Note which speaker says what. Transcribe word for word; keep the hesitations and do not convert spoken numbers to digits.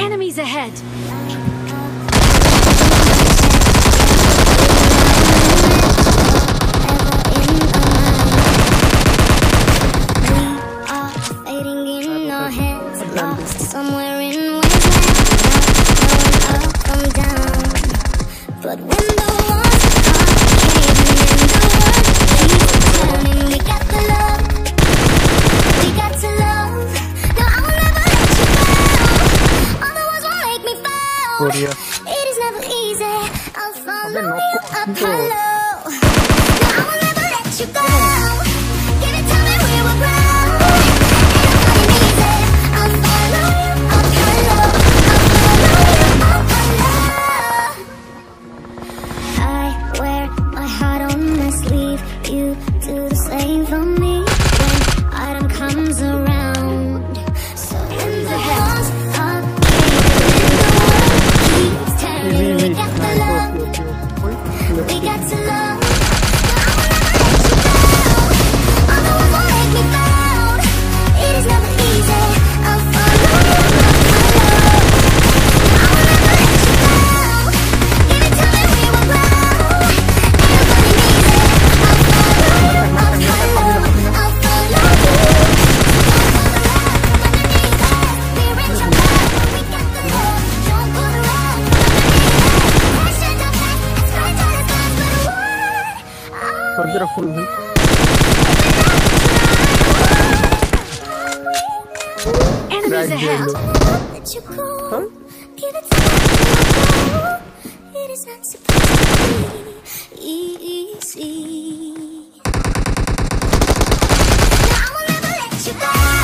Speaker 1: Enemies ahead!
Speaker 2: Somewhere in wasteland, up from down. But when the walls are caving in, the world keeps turning. We got the love, we got to love. No, I will never let you go. All the walls won't make me fall. It is never easy. I'll follow you up hello. No, I will never let you go. Give it to me, we will grow. You do the same for me when autumn comes around. So when the walls are caving, the world keeps turning. We got the love, we got to love. No, I will never let you go. All the walls won't make me fall. It is never easy. I'll follow you up hello. No, I will never let you go. Give it to me, we will grow.
Speaker 1: Enemies ahead!
Speaker 2: Huh? It is not supposed to be easy. Now I will never let you go.